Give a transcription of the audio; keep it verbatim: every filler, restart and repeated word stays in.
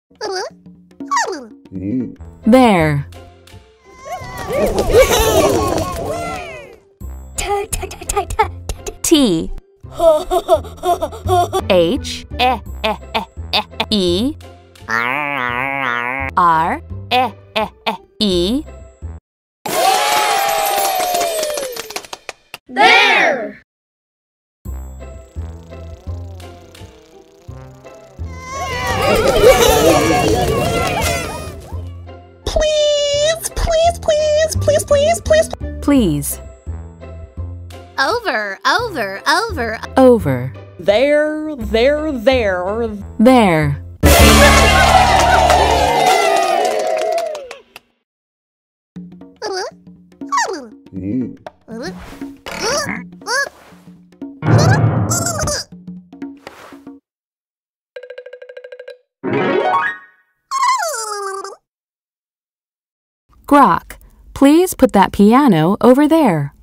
There. T H E R E There! Please, please, please, please, please, please. Please. Over, over, over. Over. There, there, there. There. Grok, please put that piano over there.